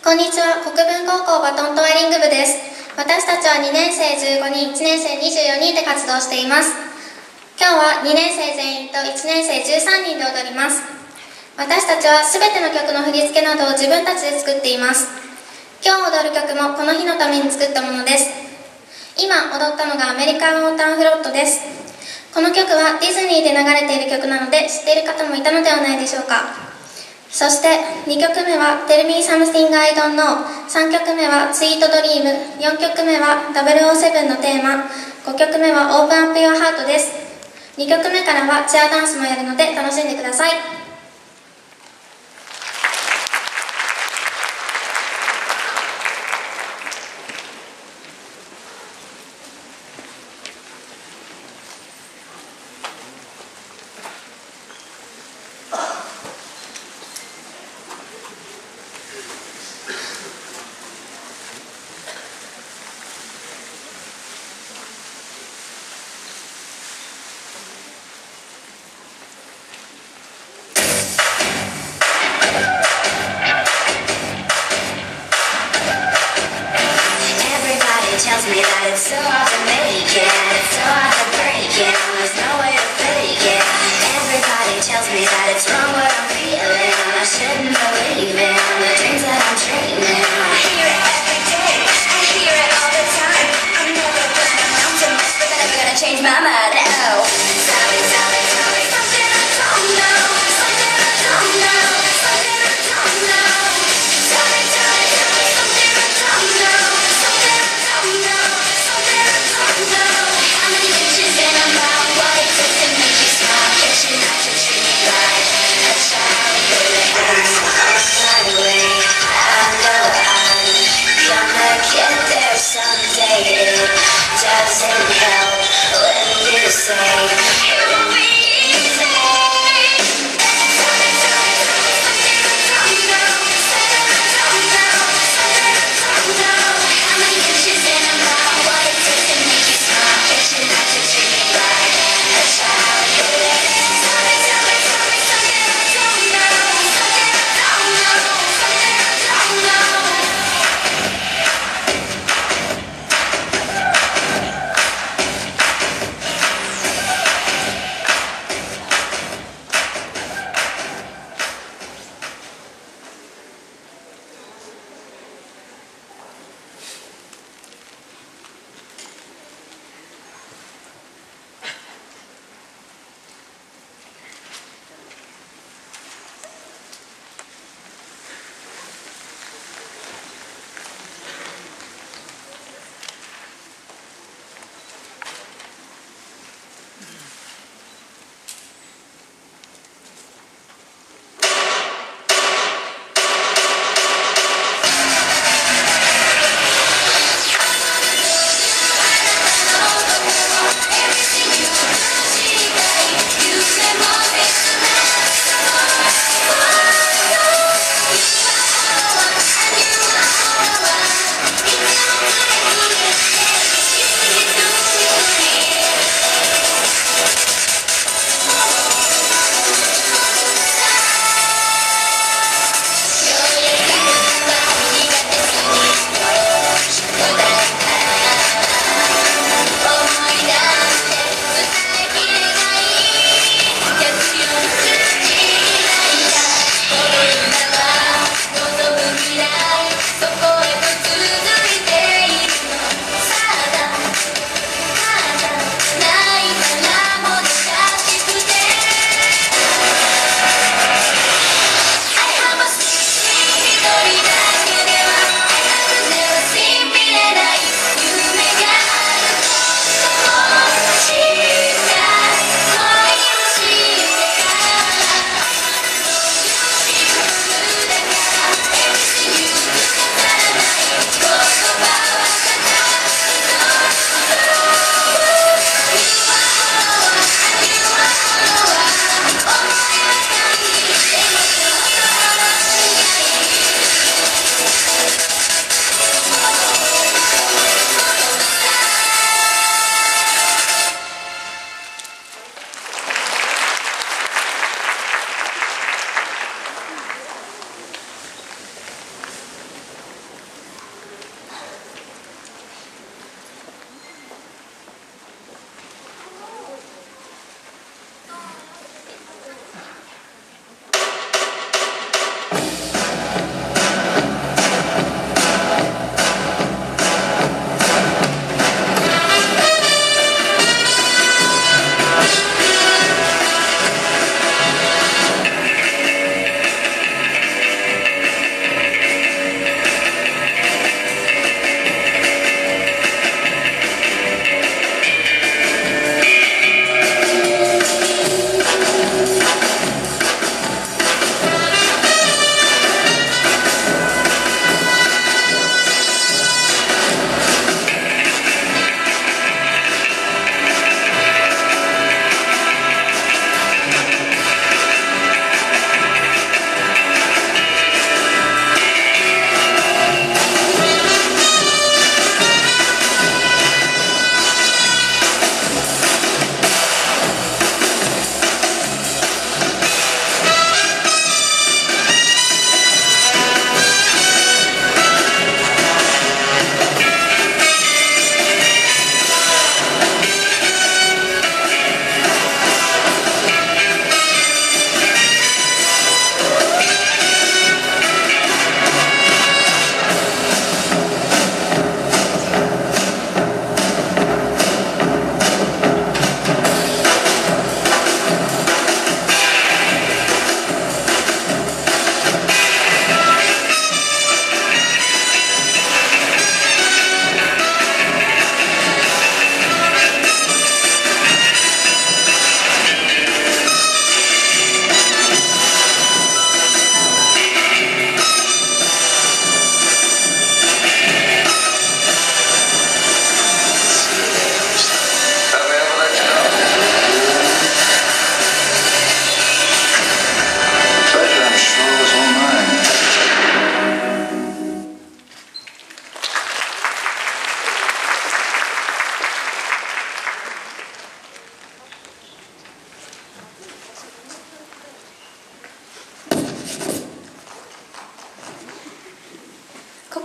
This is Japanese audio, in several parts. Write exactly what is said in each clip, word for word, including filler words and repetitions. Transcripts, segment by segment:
こんにちは。国分高校バトントワリング部です。私たちはにねんせいじゅうごにん、いちねんせいにじゅうよにんで活動しています。今日はにねんせい全員といちねんせいじゅうさんにんで踊ります。私たちはすべての曲の振り付けなどを自分たちで作っています。今日踊る曲もこの日のために作ったものです。今踊ったのがアメリカンウォーターフロットです。この曲はディズニーで流れている曲なので知っている方もいたのではないでしょうか。そしてにきょくめは Tell Me Something I Don't Know、 さんきょくめは Sweet Dream、 よんきょくめはダブルオーセブンのテーマ、ごきょくめは Open Up Your Heart です。にきょくめからはチアダンスもやるので楽しんでください。 Tells me that it's so hard to make it, it's so hard to break it, there's no way to fake it. Everybody tells me that it's wrong what I'm feeling, I shouldn't believe in the dreams that I'm dreaming. I hear it every day, I hear it all the time. I'm never gonna amount to much, but then I'm gonna change my mind. Oh, tell me, tell me, tell me something I don't know, something I don't know, something I don't know. Tell me, tell me, tell me something I don't know, something I don't know, something I don't know. How many bitches in a mouth? What it takes to make you smile? Guess you're not to treat me right.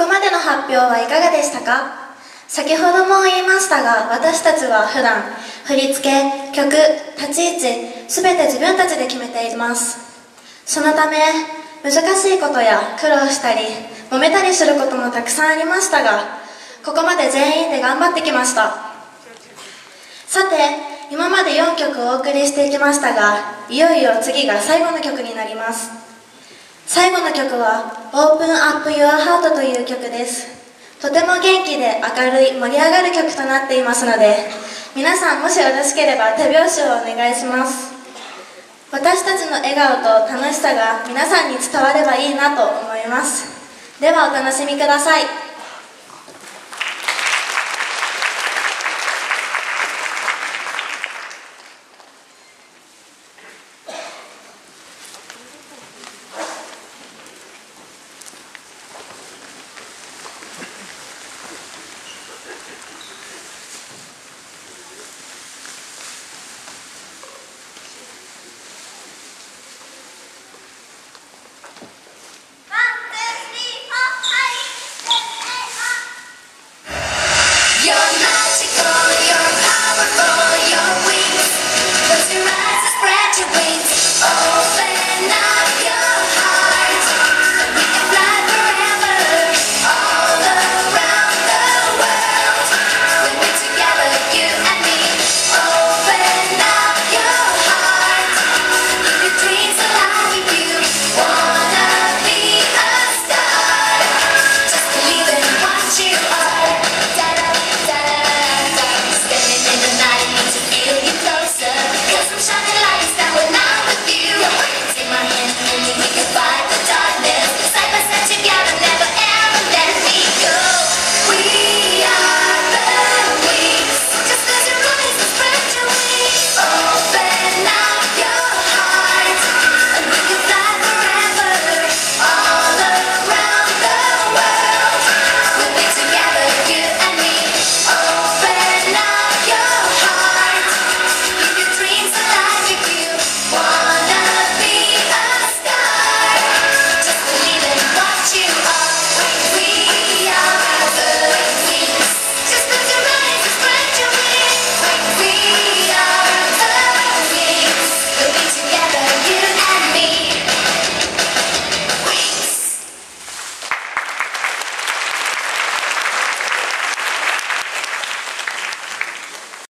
こまでの発表はいかがでしたか？先ほども言いましたが、私たちは普段振り付け、曲、立ち位置、すべて自分たちで決めています。そのため難しいことや苦労したり揉めたりすることもたくさんありましたが、ここまで全員で頑張ってきました。さて、今までよんきょくお送りしていきましたが、いよいよ次が最後の曲になります。最後の曲は Open Up Your Heart という曲です。とても元気で明るい盛り上がる曲となっていますので、皆さんもしよろしければ手拍子をお願いします。私たちの笑顔と楽しさが皆さんに伝わればいいなと思います。ではお楽しみください。